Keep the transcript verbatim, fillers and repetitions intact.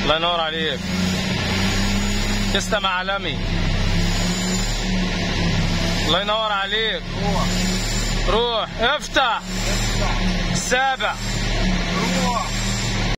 الله ينور عليك. تسلم يا عالمي. الله ينور عليك. روح روح افتح. السابع.